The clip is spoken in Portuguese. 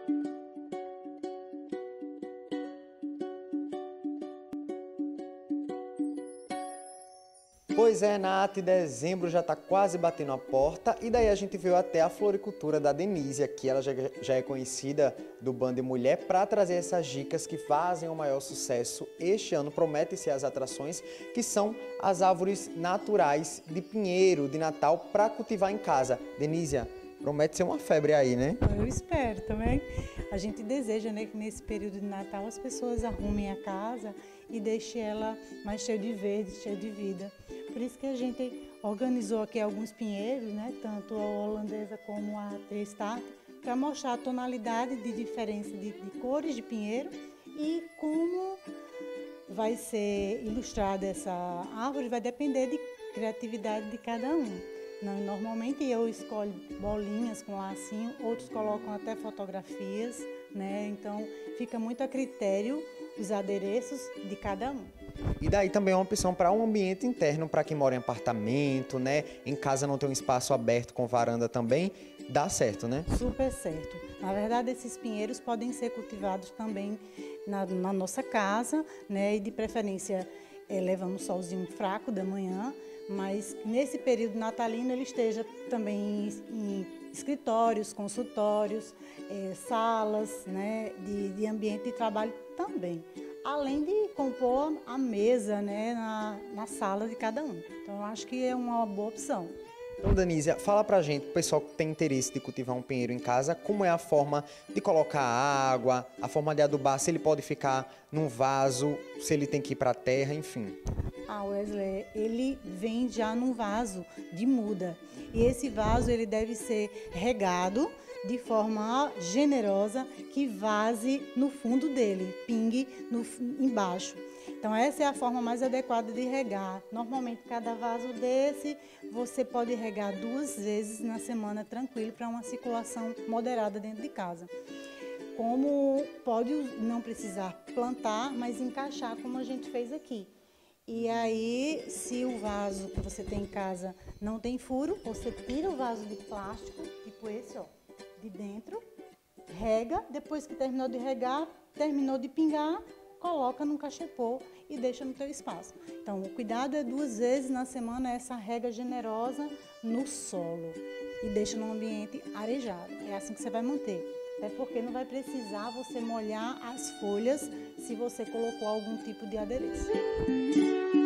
Pois é, Nath, dezembro já está quase batendo a porta e daí a gente veio até a floricultura da Denise aqui, ela já é conhecida do Band Mulher, para trazer essas dicas que fazem o maior sucesso este ano. Promete ser as atrações que são as árvores naturais de pinheiro, de Natal, para cultivar em casa. Denise, promete ser uma febre aí, né? Eu espero também. A gente deseja, né, que nesse período de Natal as pessoas arrumem a casa e deixem ela mais cheia de verde, cheia de vida. Por isso que a gente organizou aqui alguns pinheiros, né, tanto a holandesa como a T-Start, para mostrar a tonalidade de diferença de cores de pinheiro e como vai ser ilustrada essa árvore, vai depender de criatividade de cada um. Normalmente eu escolho bolinhas com lacinho, outros colocam até fotografias, né? Então fica muito a critério os adereços de cada um. E daí também é uma opção para um ambiente interno, para quem mora em apartamento, né? Em casa não tem um espaço aberto com varanda também, dá certo, né? Super certo. Na verdade, esses pinheiros podem ser cultivados também na nossa casa, né? E de preferência levando um solzinho fraco da manhã, mas nesse período natalino ele esteja também em escritórios, consultórios, salas, né, de ambiente de trabalho também, além de compor a mesa, né, na sala de cada um. Então eu acho que é uma boa opção. Então, Denise, fala pra gente, o pessoal que tem interesse de cultivar um pinheiro em casa, como é a forma de colocar água, a forma de adubar, se ele pode ficar num vaso, se ele tem que ir pra terra, enfim. Wesley, ele vem já num vaso de muda e esse vaso ele deve ser regado de forma generosa, que vaze no fundo dele, pingue embaixo. Então essa é a forma mais adequada de regar. Normalmente cada vaso desse você pode regar 2 vezes na semana tranquilo para uma circulação moderada dentro de casa. Como pode não precisar plantar, mas encaixar como a gente fez aqui. E aí, se o vaso que você tem em casa não tem furo, você tira o vaso de plástico, tipo esse, ó, de dentro, rega, depois que terminou de regar, terminou de pingar, coloca num cachepô e deixa no teu espaço. Então, o cuidado é 2 vezes na semana essa rega generosa no solo e deixa num ambiente arejado. É assim que você vai manter. Até porque não vai precisar você molhar as folhas se você colocou algum tipo de adereço.